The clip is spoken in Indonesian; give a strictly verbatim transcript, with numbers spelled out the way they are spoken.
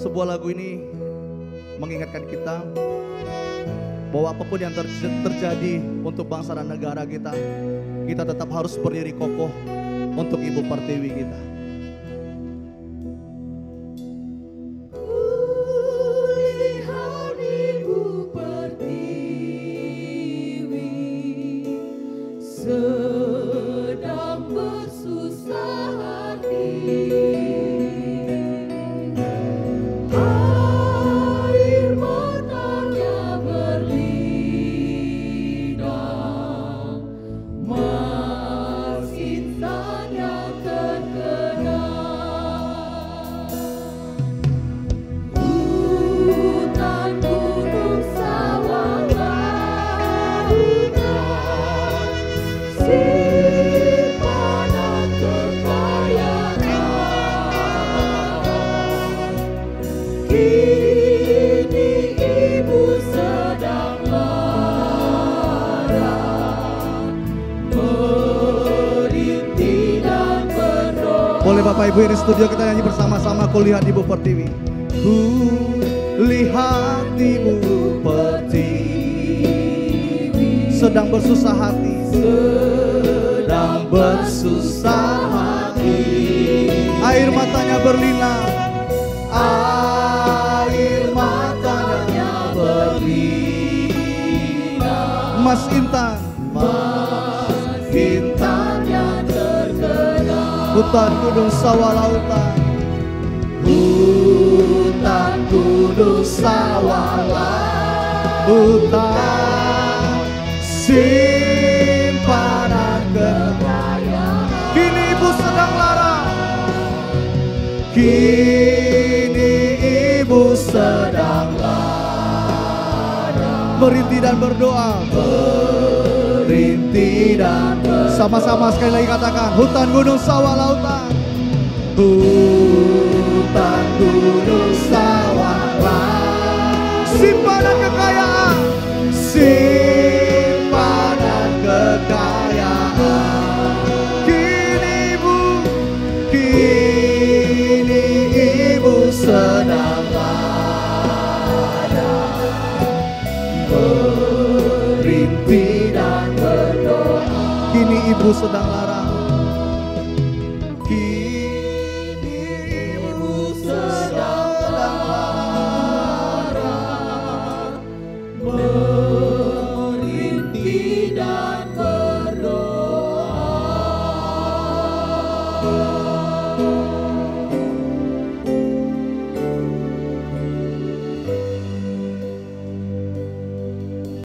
sebuah lagu ini mengingatkan kita bahwa apapun yang ter terjadi untuk bangsa dan negara kita, kita tetap harus berdiri kokoh untuk Ibu Pertiwi kita. Sedang bersusah hati, air matanya berlinang, mesin tanya terkenang. Hutan, gunung, sawah, lautan, simpanan kekayaan, kini Ibu sedang lara, merintih dan berdoa. Boleh Bapak Ibu di studio kita nyanyi bersama-sama, Ku lihat Ibu Pertiwi. Ku lihat Ibu Pertiwi sedang bersusah hati, sedang bersusah hati. Air matanya berlinang, air matanya berlinang. Mas Intan, Mas Intan yang terkenal. Hutan, gunung, sawah, lautan. Hutan, gunung, sawah, lautan, simpanan kekayaan. Kini Ibu sedang lara, kini Ibu sedang lara, merintih dan berdoa, merintih dan berdoa. Sama-sama sekali lagi katakan, hutan, gunung, sawah, lautan. Hutan, gunung, sawah, lautan, simpanan kekayaan, simpanan kekayaan. Kini Ibu, kini Ibu sedang lara, merintih dan berdoa. Kini Ibu sedang lara,